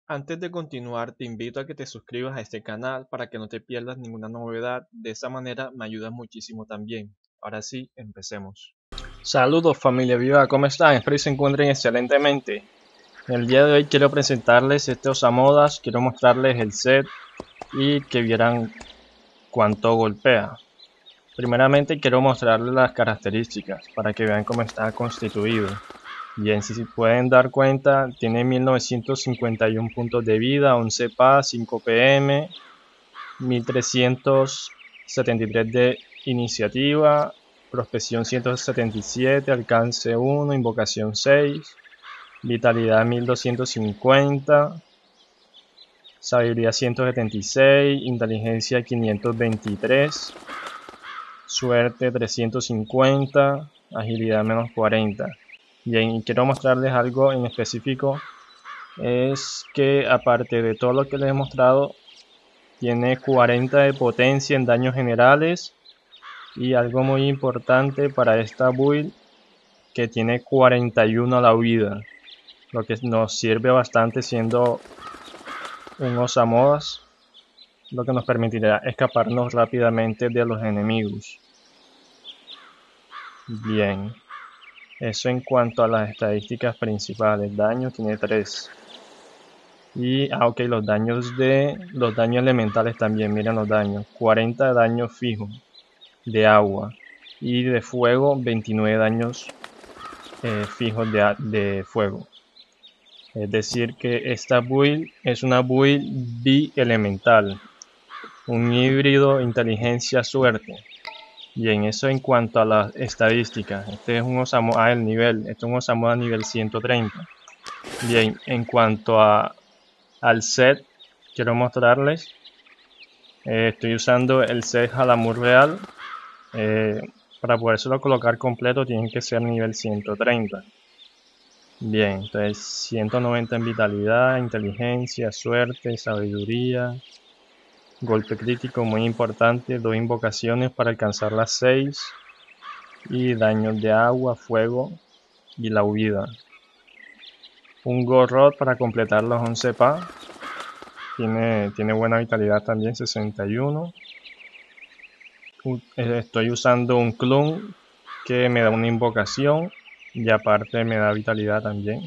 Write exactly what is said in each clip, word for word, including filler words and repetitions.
Antes de continuar, te invito a que te suscribas a este canal para que no te pierdas ninguna novedad. De esa manera me ayudas muchísimo también. Ahora sí, empecemos. Saludos familia viva, ¿cómo están? Espero que se encuentren excelentemente. En el día de hoy quiero presentarles este Osamodas, quiero mostrarles el set y que vieran cuánto golpea. Primeramente quiero mostrarles las características para que vean cómo está constituido. Bien, si se pueden dar cuenta, tiene mil novecientos cincuenta y uno puntos de vida, once P A, cinco P M, mil trescientos setenta y tres de iniciativa, prospección ciento setenta y siete, alcance uno, invocación seis, vitalidad mil doscientos cincuenta, sabiduría ciento setenta y seis, inteligencia quinientos veintitrés, suerte trescientos cincuenta, agilidad menos cuarenta. Bien, y quiero mostrarles algo en específico, es que aparte de todo lo que les he mostrado, tiene cuarenta de potencia en daños generales y algo muy importante para esta build, que tiene cuarenta y uno a la huida, lo que nos sirve bastante siendo un Osamodas, lo que nos permitirá escaparnos rápidamente de los enemigos. Bien, eso en cuanto a las estadísticas principales. Daño tiene tres. Y ah, ok, los daños de los daños elementales también, miren los daños. cuarenta de daño fijo de agua y de fuego veintinueve daños eh, fijos de, de fuego. Es decir que esta build es una build bi-elemental, un híbrido inteligencia suerte. Bien, eso en cuanto a las estadísticas. Este es un Osamu, ah, el nivel, este es un Osamu a nivel ciento treinta. Bien, en cuanto a, al set, quiero mostrarles. Eh, estoy usando el set Halamur Real. Eh, para podérselo colocar completo tienen que ser nivel ciento treinta. Bien, entonces ciento noventa en vitalidad, inteligencia, suerte, sabiduría, golpe crítico muy importante, dos invocaciones para alcanzar las seis y daños de agua, fuego y la huida. Un Gorrot para completar los once P A. Tiene, tiene buena vitalidad también, sesenta y uno. Estoy usando un clon que me da una invocación y aparte me da vitalidad también.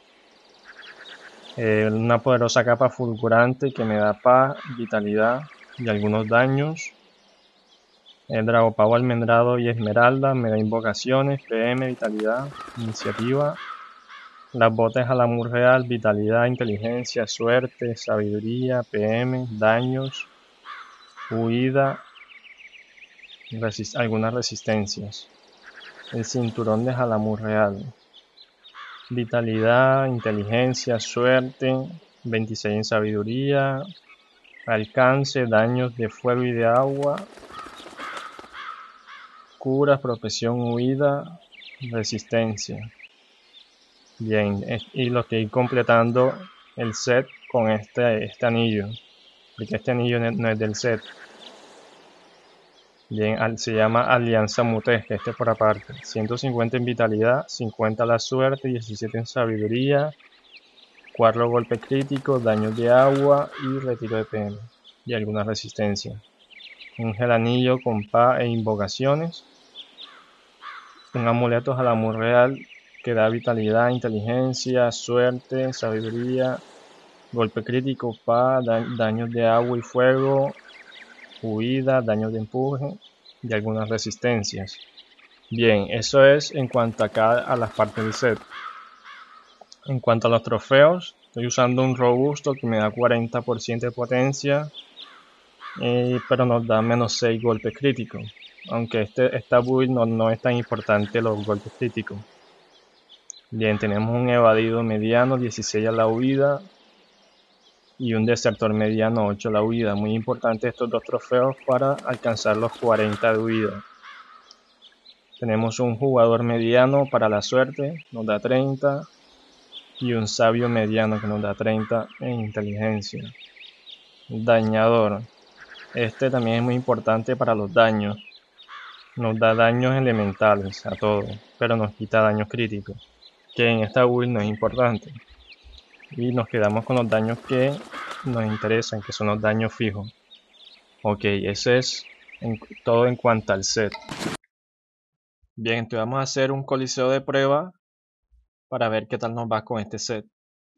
Eh, una poderosa capa fulgurante que me da paz, vitalidad y algunos daños. El Dragopavo almendrado y esmeralda me da invocaciones, P M, vitalidad, iniciativa. Las botas Halamur Real, vitalidad, inteligencia, suerte, sabiduría, P M, daños, huida, resist algunas resistencias. El cinturón de Halamur Real, vitalidad, inteligencia, suerte, veintiséis en sabiduría, alcance, daños de fuego y de agua, cura, profesión, huida, resistencia. Bien, y lo estoy completando el set con este, este anillo, porque este anillo no es del set. Bien, se llama Alianza Mutesca, este por aparte. ciento cincuenta en vitalidad, cincuenta a la suerte, diecisiete en sabiduría, cuatro golpes críticos, daños de agua y retiro de P M y alguna resistencia. Un gel anillo con P A e invocaciones. Un amuleto Halamur Real que da vitalidad, inteligencia, suerte, sabiduría, golpe crítico, P A, da daños de agua y fuego, huida, daños de empuje y algunas resistencias. Bien, eso es en cuanto acá a las partes del set. En cuanto a los trofeos, estoy usando un robusto que me da cuarenta por ciento de potencia, eh, pero nos da menos seis golpes críticos. Aunque este, esta build no, no es tan importante los golpes críticos. Bien, tenemos un evadido mediano, dieciséis a la huida, y un desertor mediano, ocho a la huida. Muy importante estos dos trofeos para alcanzar los cuarenta de huida. Tenemos un jugador mediano para la suerte, nos da treinta, y un sabio mediano que nos da treinta en inteligencia. Dañador, este también es muy importante para los daños. Nos da daños elementales a todos, pero nos quita daños críticos, que en esta build no es importante. Y nos quedamos con los daños que nos interesan, que son los daños fijos. Ok, ese es en, todo en cuanto al set. Bien, entonces vamos a hacer un coliseo de prueba para ver qué tal nos va con este set.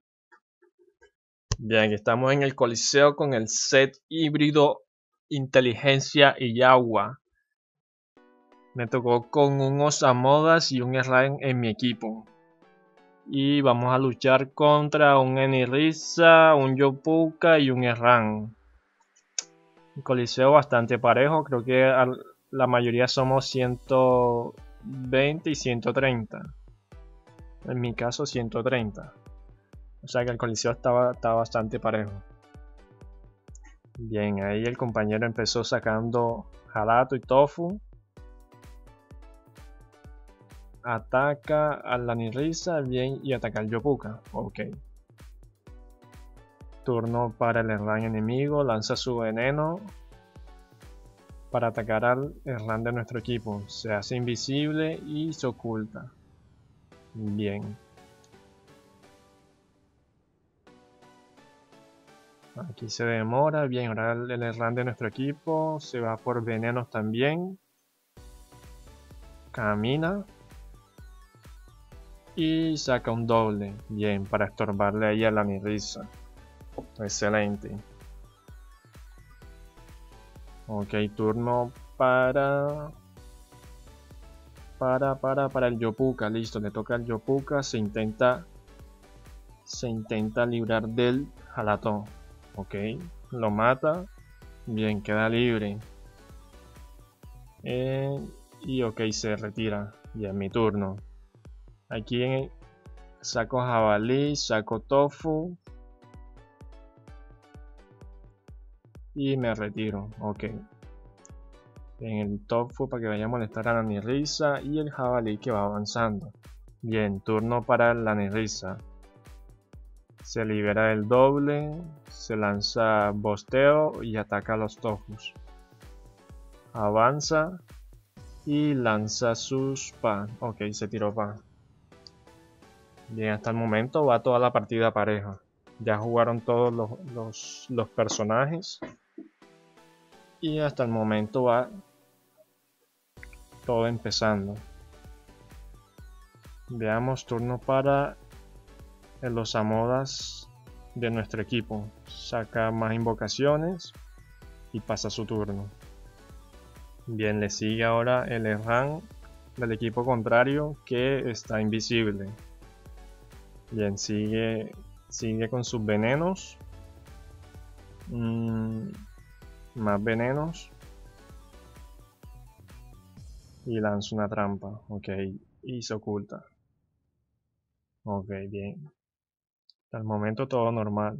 Bien, estamos en el coliseo con el set híbrido inteligencia y agua. Me tocó con un Osamodas y un Erlang en mi equipo. Y vamos a luchar contra un Enirisa, un Yopuka y un Erlang. Un coliseo bastante parejo, creo que la mayoría somos ciento veinte y ciento treinta. En mi caso ciento treinta. O sea que el coliseo estaba, estaba bastante parejo. Bien, ahí el compañero empezó sacando Halato y Tofu. Ataca a la Nirisa, bien, y ataca al Yopuka. Ok. Turno para el Erlang enemigo, lanza su veneno para atacar al Erlang de nuestro equipo. Se hace invisible y se oculta. Bien. Aquí se demora. Bien, ahora el Erlang de nuestro equipo se va por venenos también. Camina. Y saca un doble. Bien, para estorbarle ahí a la Nirisa. Excelente. Ok, turno para... Para, para, para el Yopuka. Listo, le toca al Yopuka. Se intenta... Se intenta librar del Halato. Ok, lo mata. Bien, queda libre. Eh, y ok, se retira. Bien, mi turno. Aquí saco jabalí, saco tofu. Y me retiro. Ok. En el tofu para que vaya a molestar a la Nirisa. Y el jabalí que va avanzando. Bien, turno para la Nirisa. Se libera el doble, se lanza bosteo y ataca a los tofus. Avanza y lanza sus pan. Ok, se tiró pan. Bien, hasta el momento va toda la partida pareja. Ya jugaron todos los, los, los personajes. Y hasta el momento va todo empezando. Veamos turno para los Osamodas de nuestro equipo. Saca más invocaciones y pasa su turno. Bien, le sigue ahora el Erlang del equipo contrario que está invisible. Bien, sigue, sigue con sus venenos. Mm, más venenos. Y lanza una trampa. Ok, y se oculta. Ok, bien. Hasta el momento todo normal.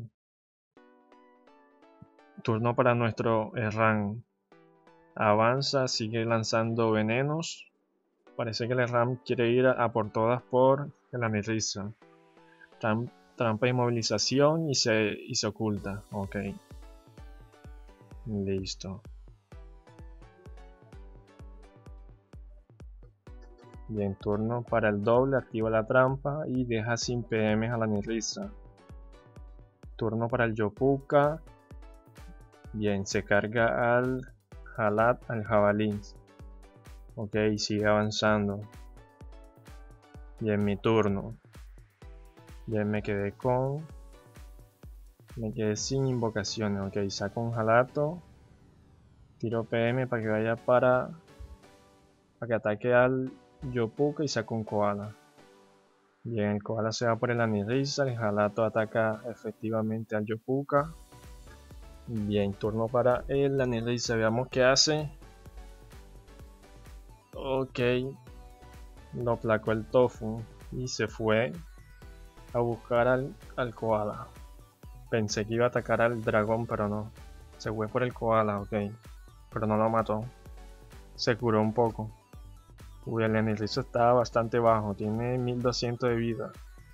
Turno para nuestro Erlang. Avanza, sigue lanzando venenos. Parece que el Erlang quiere ir a, a por todas por la Nirisa. Tram, trampa de inmovilización y se, y se oculta. Ok. Listo. Bien, turno para el doble. Activa la trampa y deja sin P Ms a la Nirisa. Turno para el Yopuka. Bien, se carga al Halat, al jabalí. Ok, sigue avanzando. Bien, mi turno. Bien, me quedé con... Me quedé sin invocaciones. Ok, saco un Halato. Tiro P M para que vaya para... Para que ataque al Yopuka y saco un Koala. Bien, el Koala se va por el Nirisa. El Halato ataca efectivamente al Yopuka. Bien, turno para el Nirisa. Veamos qué hace. Ok. Lo aplacó el tofu y se fue a buscar al, al koala. Pensé que iba a atacar al dragón, pero no. Se fue por el koala, ok. Pero no lo mató. Se curó un poco. Uy, el Nirisa está bastante bajo. Tiene mil doscientos de vida.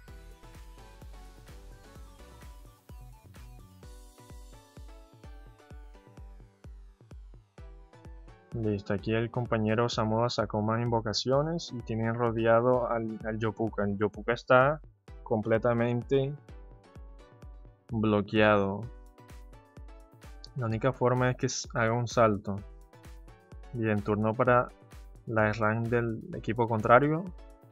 Listo, aquí el compañero Osamoda sacó más invocaciones y tienen rodeado al, al Yopuka. El Yopuka está completamente bloqueado. La única forma es que haga un salto. Bien, turno para la Erlang del equipo contrario.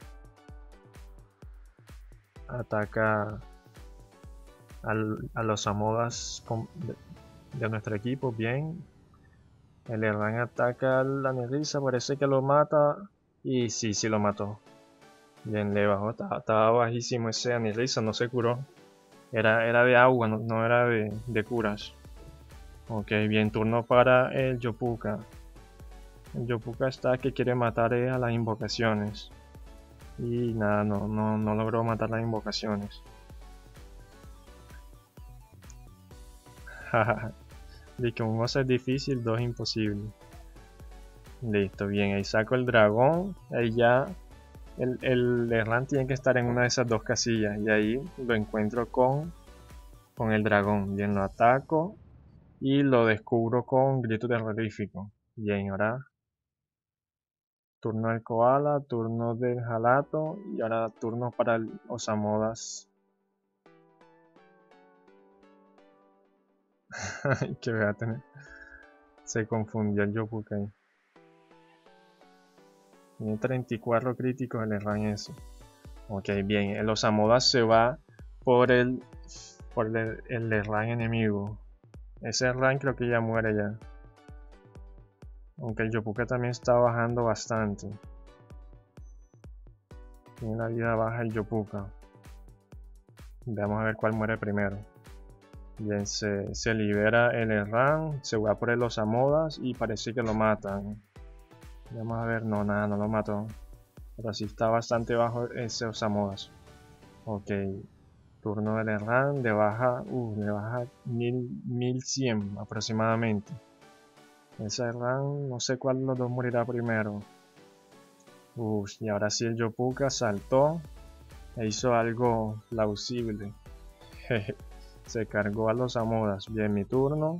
Ataca al, a los Amodas de, de nuestro equipo. Bien. El Erlang ataca a la Nerissa. Parece que lo mata. Y sí, sí lo mató. Bien, le bajó. Estaba, estaba bajísimo ese Nerissa. No se curó. Era, era de agua, no, no era de, de curas. Ok, bien, turno para el Yopuka. El Yopuka está que quiere matar a las invocaciones. Y nada, no, no, no logró matar las invocaciones. Jajaja. De que uno es difícil, dos imposible. Listo, bien, ahí saco el dragón. Ahí ya el, el Erlang tiene que estar en una de esas dos casillas. Y ahí lo encuentro con, con el dragón. Bien, lo ataco. Y lo descubro con grito terrorífico. Bien, ahora turno del koala, turno del jalato y ahora turno para el Osamodas. Que voy a tener. Se confundió el Yopuka ahí. Tiene treinta y cuatro críticos el Erlang eso. Ok, bien, el Osamodas se va por el por el, el Erlang enemigo. Ese Erlang creo que ya muere ya. Aunque el Yopuka también está bajando bastante. Tiene la vida baja el Yopuka. Vamos a ver cuál muere primero. Bien, se, se libera el Erlang, se va por el Osamodas y parece que lo matan. Vamos a ver, no, nada, no lo mató. Pero sí está bastante bajo ese Osamodas. Ok, turno del Erlang, de baja, uh, le baja mil cien aproximadamente. Ese Erlang, no sé cuál de los dos morirá primero. Uh, y ahora sí el Yopuka saltó e hizo algo plausible. Se cargó a los Amodas. Bien, mi turno.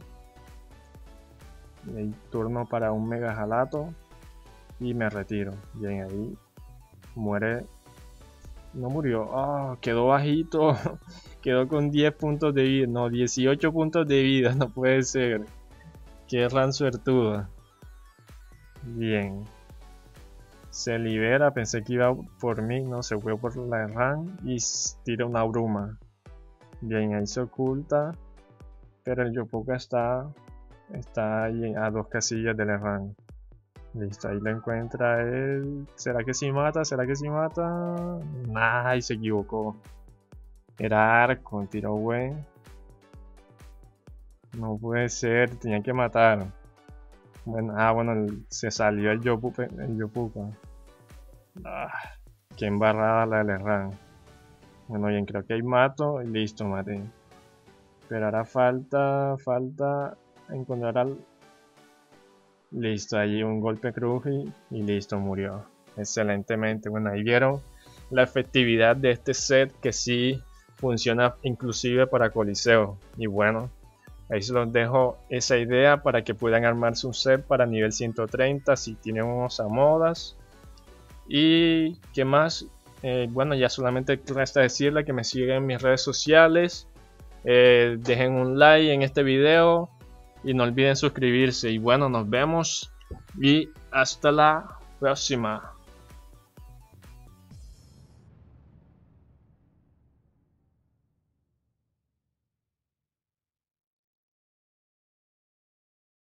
El turno para un mega jalato. Y me retiro. Bien, ahí muere. No murió. Oh, quedó bajito. Quedó con diez puntos de vida. No, dieciocho puntos de vida. No puede ser. Qué Erlang suertudo. Bien. Se libera. Pensé que iba por mí. No, se fue por la Erlang. Y tira una bruma. Bien, ahí se oculta. Pero el Yopuka está. Está ahí a dos casillas del Erlang. Listo, ahí lo encuentra él. ¿Será que sí mata? ¿Será que sí mata? Nah, y se equivocó. Era arco, tiró buen. No puede ser, tenía que matar. Bueno, ah, bueno, el, se salió el Yopuka. El Yopuka. Ah, qué embarrada la del Erlang. Bueno, bien, creo que ahí mato y listo, maté. Pero ahora falta, falta encontrar al... Listo, allí un golpe cruz y, y listo, murió. Excelentemente. Bueno, ahí vieron la efectividad de este set que sí funciona inclusive para Coliseo. Y bueno, ahí se los dejo esa idea para que puedan armarse un set para nivel ciento treinta si tienen unos Amodas. Y qué más, eh, bueno, ya solamente resta decirle que me sigan en mis redes sociales. Eh, dejen un like en este video. Y no olviden suscribirse. Y bueno, nos vemos. Y hasta la próxima.